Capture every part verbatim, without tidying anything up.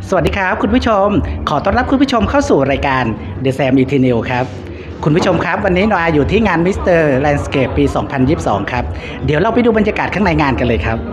สวัสดีครับคุณผู้ชมขอต้อนรับคุณผู้ชมเข้าสู่รายการ The Sam Eternal ครับคุณผู้ชมครับวันนี้โนอาอยู่ที่งาน มิสเตอร์ Landscape ปี สองพันยี่สิบสอง ครับเดี๋ยวเราไปดูบรรยากาศข้างในงานกันเลยครับ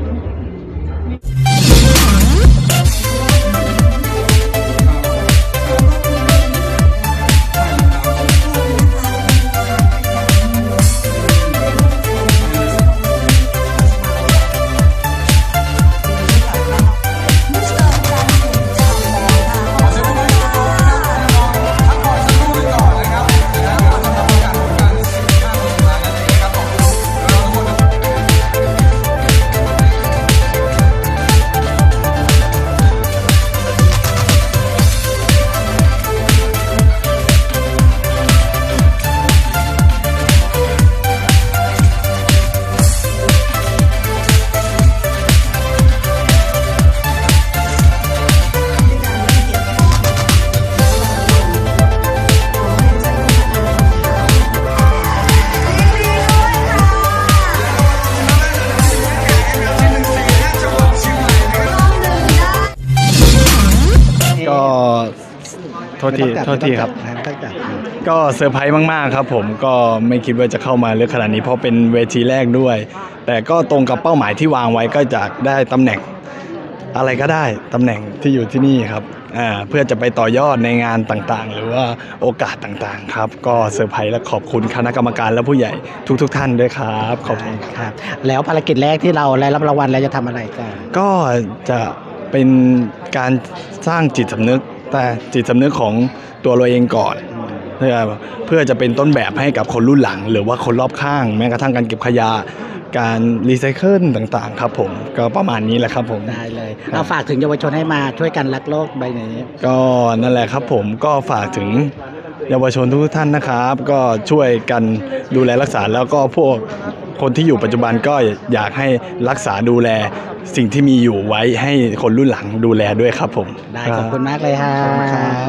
โทษทีโทษทีครับก็เซอร์ไพรส์มากๆครับผมก็ไม่คิดว่าจะเข้ามาเลือกขนาดนี้เพราะเป็นเวทีแรกด้วยแต่ก็ตรงกับเป้าหมายที่วางไว้ก็จะได้ตำแหน่งอะไรก็ได้ตำแหน่งที่อยู่ที่นี่ครับอ่าเพื่อจะไปต่อยอดในงานต่างๆหรือว่าโอกาสต่างๆครับก็เซอร์ไพรส์และขอบคุณคณะกรรมการและผู้ใหญ่ทุกๆท่านด้วยครับขอบคุณครับแล้วภารกิจแรกที่เราได้รับรางวัลแล้วจะทำอะไรกันก็จะเป็นการสร้างจิตสำนึกแต่จิตสำนึกของตัวเราเองก่อนเพื่อเพื่อจะเป็นต้นแบบให้กับคนรุ่นหลังหรือว่าคนรอบข้างแม้กระทั่งการเก็บขยะการรีไซเคิลต่างๆครับผมก็ประมาณนี้แหละครับผมได้เลยเอาฝากถึงเยาวชนให้มาช่วยกันรักโลกใบนี้ก็นั่นแหละครับผมก็ฝากถึงเยาวชนทุกท่านนะครับก็ช่วยกันดูแลรักษาแล้วก็พวกคนที่อยู่ปัจจุบันก็อยากให้รักษาดูแลสิ่งที่มีอยู่ไว้ให้คนรุ่นหลังดูแลด้วยครับผมได้ขอบคุณมากเลยครับ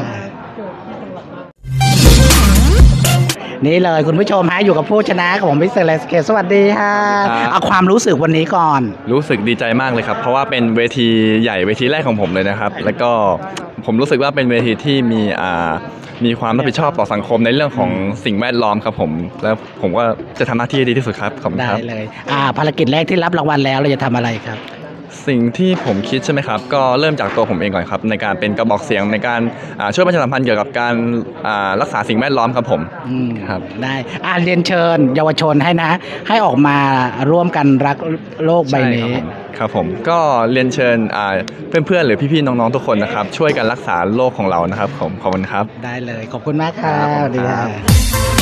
นี่เลยคุณผู้ชมฮะอยู่กับผู้ชนะของ มิสเตอร์ Landscape สวัสดีฮะเอาความรู้สึกวันนี้ก่อนรู้สึกดีใจมากเลยครับเพราะว่าเป็นเวทีใหญ่เวทีแรกของผมเลยนะครับแล้วก็ผมรู้สึกว่าเป็นเวทีที่มีอ่ามีความรับผิดชอบต่อสังคมในเรื่องของสิ่งแวดล้อมครับผมแล้วผมก็จะทำหน้าที่ดีที่สุดครับขอบคุณครับได้เลยอ่าภารกิจแรกที่รับรางวัลแล้วเราจะทำอะไรครับสิ่งที่ผมคิดใช่ไหมครับก็เริ่มจากตัวผมเองก่อนครับในการเป็นกระบอกเสียงในการช่วยประชาสัมพันธ์เกี่ยวกับการรักษาสิ่งแวดล้อมครับผมครับได้อ่าเรียนเชิญเยาวชนให้นะให้ออกมาร่วมกันรักโลกใบนี้ครับผมก็เรียนเชิญเพื่อนๆหรือพี่ๆน้องๆทุกคนนะครับช่วยกันรักษาโลกของเรานะครับผมขอบคุณครับได้เลยขอบคุณมากครับสวัสดีครับ